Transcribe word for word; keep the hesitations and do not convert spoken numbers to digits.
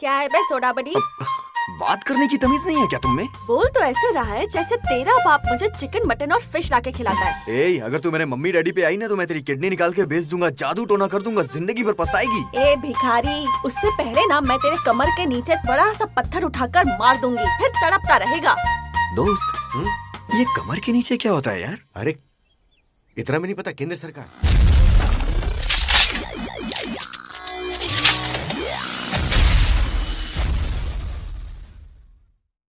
क्या है बे सोडा बड़ी? बात करने की तमीज नहीं है क्या तुम में? बोल तो ऐसे रहा है जैसे तेरा बाप मुझे चिकन मटन और फिश लाके खिलाता है। ए, अगर तू मेरे मम्मी डैडी पे आई ना तो मैं तेरी किडनी निकाल के बेच दूंगा, जादू टोना कर दूंगा, जिंदगी भर पछताएगी। ए भिखारी, उससे पहले ना मैं तेरे कमर के नीचे बड़ा सा पत्थर उठाकर मार दूंगी, फिर तड़पता रहेगा। दोस्त, हुँ? ये कमर के नीचे क्या होता है यार? अरे इतना भी नहीं पता, केंद्र सरकार।